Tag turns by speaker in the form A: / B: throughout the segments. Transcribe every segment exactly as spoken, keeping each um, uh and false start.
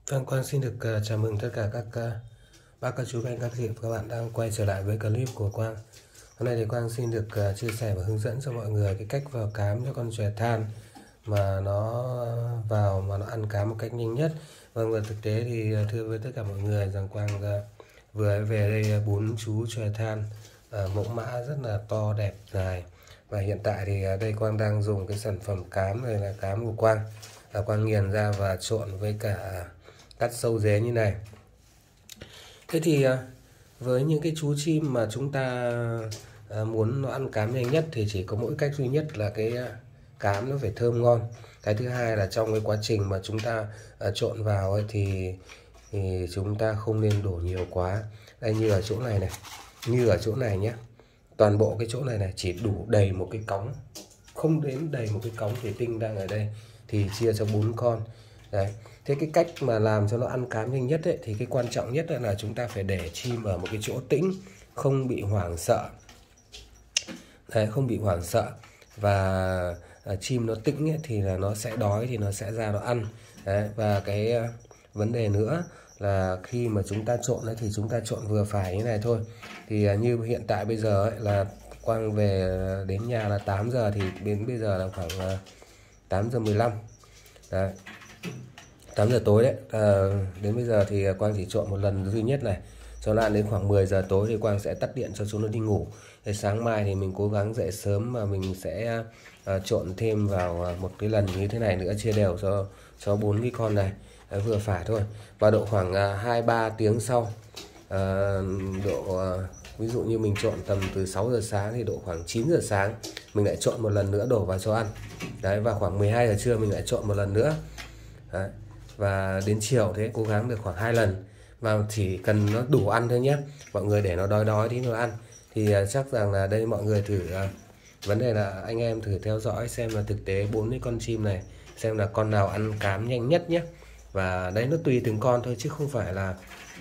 A: Vâng, Quang xin được uh, chào mừng tất cả các uh, bác, các chú, các anh, các chị và các bạn đang quay trở lại với clip của Quang. Hôm nay thì Quang xin được uh, chia sẻ và hướng dẫn cho mọi người cái cách vào cám cho con chòe than mà nó vào mà nó ăn cám một cách nhanh nhất. Vâng, và thực tế thì uh, thưa với tất cả mọi người rằng Quang uh, vừa về đây uh, bốn chú chòe than uh, mẫu mã rất là to đẹp dài. Và hiện tại thì uh, đây Quang đang dùng cái sản phẩm cám này là cám của Quang. Uh, Quang nghiền ra và trộn với cả cắt sâu dế như này. Thế thì với những cái chú chim mà chúng ta muốn nó ăn cám nhanh nhất thì chỉ có mỗi cách duy nhất là cái cám nó phải thơm ngon. Cái thứ hai là trong cái quá trình mà chúng ta trộn vào ấy thì thì chúng ta không nên đổ nhiều quá. Đây, như ở chỗ này này, như ở chỗ này nhé, toàn bộ cái chỗ này này chỉ đủ đầy một cái cống, không đến đầy một cái cống thủy tinh đang ở đây thì chia cho bốn con. Đấy. Thế cái cách mà làm cho nó ăn cám nhanh nhất ấy, thì cái quan trọng nhất là chúng ta phải để chim ở một cái chỗ tĩnh, không bị hoảng sợ. Đấy, không bị hoảng sợ. Và à, chim nó tĩnh ấy, thì là nó sẽ đói thì nó sẽ ra nó ăn. Đấy. Và cái à, vấn đề nữa là khi mà chúng ta trộn ấy, thì chúng ta trộn vừa phải như này thôi. Thì à, như hiện tại bây giờ ấy, là Quang về đến nhà là tám giờ, thì đến bây giờ là khoảng à, tám giờ mười lăm. Đấy, tám giờ tối đấy. À, đến bây giờ thì Quang chỉ trộn một lần duy nhất này, cho nó ăn đến khoảng mười giờ tối thì Quang sẽ tắt điện cho chúng nó đi ngủ. Thì sáng mai thì mình cố gắng dậy sớm mà mình sẽ à, trộn thêm vào một cái lần như thế này nữa, chia đều cho cho bốn cái con này. Đấy, vừa phải thôi. Và độ khoảng hai ba tiếng sau, à, độ à, ví dụ như mình trộn tầm từ sáu giờ sáng thì độ khoảng chín giờ sáng mình lại trộn một lần nữa đổ vào cho ăn. Đấy, và khoảng mười hai giờ trưa mình lại trộn một lần nữa. Đấy. Và đến chiều thế cố gắng được khoảng hai lần, và chỉ cần nó đủ ăn thôi nhé mọi người, để nó đói đói thì nó ăn. Thì uh, chắc rằng là đây mọi người thử uh, vấn đề là anh em thử theo dõi xem là thực tế bốn cái con chim này xem là con nào ăn cám nhanh nhất nhé. Và đấy, nó tùy từng con thôi chứ không phải là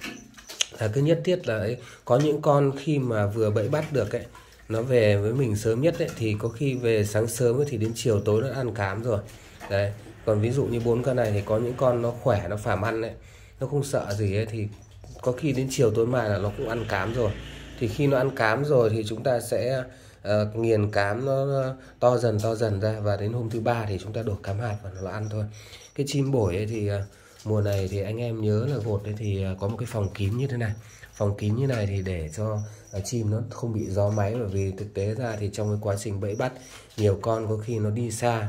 A: là cứ nhất thiết là ấy. Có những con khi mà vừa bẫy bắt được ấy, nó về với mình sớm nhất ấy, thì có khi về sáng sớm ấy, thì đến chiều tối nó ăn cám rồi. Đấy. Còn ví dụ như bốn con này thì có những con nó khỏe, nó phàm ăn ấy, nó không sợ gì ấy, thì có khi đến chiều tối mai là nó cũng ăn cám rồi. Thì khi nó ăn cám rồi thì chúng ta sẽ uh, nghiền cám nó to dần to dần ra, và đến hôm thứ ba thì chúng ta đổ cám hạt và nó ăn thôi. Cái chim bổi ấy thì uh, mùa này thì anh em nhớ là gột ấy thì uh, có một cái phòng kín như thế này. Phòng kín như này thì để cho uh, chim nó không bị gió máy, bởi vì thực tế ra thì trong cái quá trình bẫy bắt nhiều con có khi nó đi xa,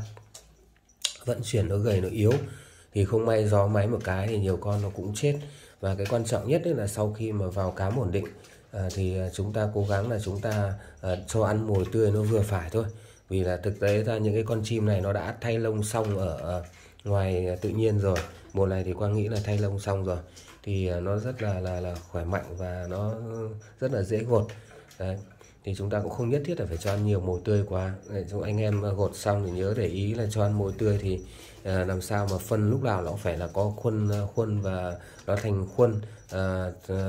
A: vận chuyển nó gầy nó yếu, thì không may gió máy một cái thì nhiều con nó cũng chết. Và cái quan trọng nhất là sau khi mà vào cám ổn định à, thì chúng ta cố gắng là chúng ta à, cho ăn mồi tươi nó vừa phải thôi. Vì là thực tế ra những cái con chim này nó đã thay lông xong ở ngoài tự nhiên rồi, mùa này thì Quang nghĩ là thay lông xong rồi, thì nó rất là là là khỏe mạnh và nó rất là dễ gột. Đấy. Thì chúng ta cũng không nhất thiết là phải cho ăn nhiều mồi tươi quá. Để cho anh em gột xong thì nhớ để ý là cho ăn mồi tươi thì à, làm sao mà phân lúc nào nó cũng phải là có khuôn khuôn và nó thành khuôn, à,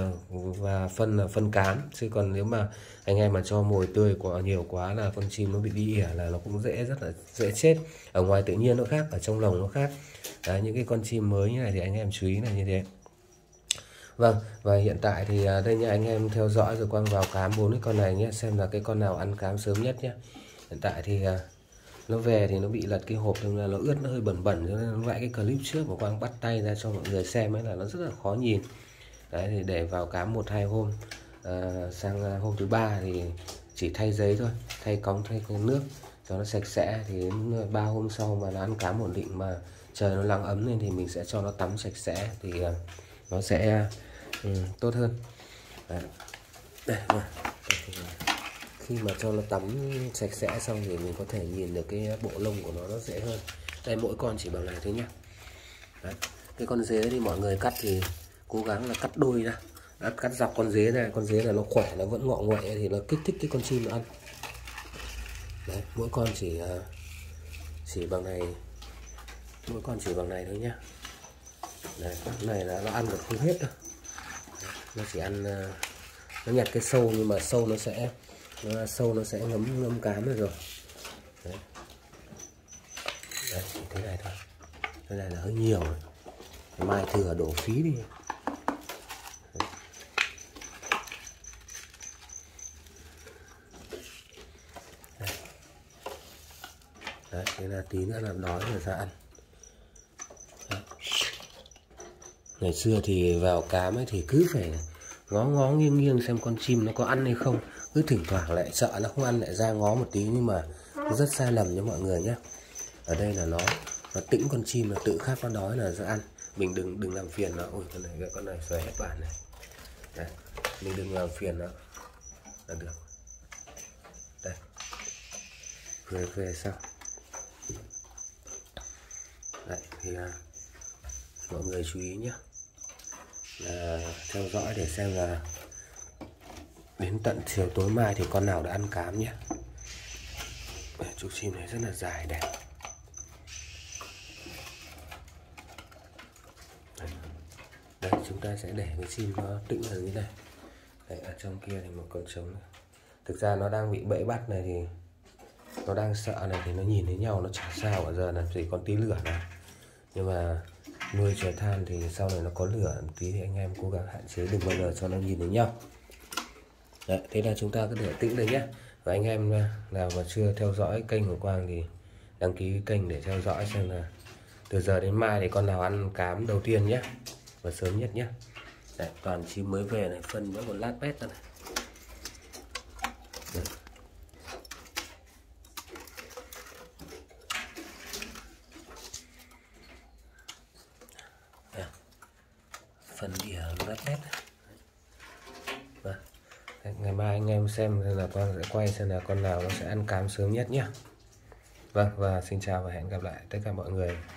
A: và phân là phân cám. Chứ còn nếu mà anh em mà cho mồi tươi quá nhiều quá là con chim nó bị đi ỉa là nó cũng dễ rất là dễ chết. Ở ngoài tự nhiên nó khác, ở trong lồng nó khác. Đấy, những cái con chim mới như này thì anh em chú ý là như thế. Vâng, và hiện tại thì đây nha, anh em theo dõi rồi Quang vào cám bốn cái con này nhé, xem là cái con nào ăn cám sớm nhất nhé. Hiện tại thì nó về thì nó bị lật cái hộp nên là nó ướt, nó hơi bẩn bẩn, cho nên lại cái clip trước mà Quang bắt tay ra cho mọi người xem ấy là nó rất là khó nhìn. Đấy, thì để vào cám một hai hôm, à, sang hôm thứ ba thì chỉ thay giấy thôi, thay cống, thay nước cho nó sạch sẽ. Thì đến ba hôm sau mà nó ăn cám ổn định mà trời nó nắng ấm lên thì mình sẽ cho nó tắm sạch sẽ thì nó sẽ ừ, tốt hơn. Đấy. Đây, đây. Khi mà cho nó tắm sạch sẽ xong thì mình có thể nhìn được cái bộ lông của nó nó dễ hơn. Đây, mỗi con chỉ bằng này thôi nhé. Đấy. Cái con dế thì mọi người cắt thì cố gắng là cắt đôi ra. Đã cắt dọc con dế này, con dế này nó khỏe, nó vẫn ngọ nguậy thì nó kích thích cái con chim nó ăn. Đấy, mỗi con chỉ chỉ bằng này, mỗi con chỉ bằng này thôi nhá. Đấy, cái này là nó ăn được không hết đâu. Nó chỉ ăn, nó nhặt cái sâu nhưng mà sâu nó sẽ nó, sâu nó sẽ ngấm ngấm cám rồi rồi. Đấy. Đấy, chỉ thế này thôi. Cái này là hơi nhiều rồi. mai thừa đổ phí đi. Đấy, thế là tí nữa là đói rồi ra ăn. Đấy. Ngày xưa thì vào cám ấy thì cứ phải ngó ngó nghiêng nghiêng xem con chim nó có ăn hay không, cứ thỉnh thoảng lại sợ nó không ăn lại ra ngó một tí, nhưng mà rất sai lầm nha mọi người nhé. Ở đây là nó nó tĩnh con chim là tự khát nó đói là ra ăn, mình đừng đừng làm phiền nó. Ôi con này cái con này xòe hết bàn này. Đấy, mình đừng làm phiền nó là được. Đây, về về sao. Đấy thì à, mọi người chú ý nhé, là theo dõi để xem là đến tận chiều tối mai thì con nào đã ăn cám nhé. Chú chim này rất là dài đẹp. Đấy. Đây chúng ta sẽ để cái chim nó tĩnh là như thế này. Đấy, ở trong kia thì một con trống này. Thực ra nó đang bị bẫy bắt này thì nó đang sợ này, thì nó nhìn thấy nhau nó chả sao, ở giờ là chỉ còn tí lửa này. Nhưng mà nuôi chè than thì sau này nó có lửa một tí thì anh em cố gắng hạn chế đừng bao giờ cho nó nhìn thấy nhau. Đấy, thế là chúng ta cứ để tĩnh đây nhé. Và anh em nào mà chưa theo dõi kênh của Quang thì đăng ký kênh để theo dõi xem là từ giờ đến mai thì con nào ăn cám đầu tiên nhé, và sớm nhất nhé. Đấy, toàn chim mới về này, phân vẫn còn lát bét này. Đấy. Phần đỉa lát bét. Và ngày mai anh em xem là con sẽ quay xem là con nào nó sẽ ăn cám sớm nhất nhé. Vâng, và xin chào và hẹn gặp lại tất cả mọi người.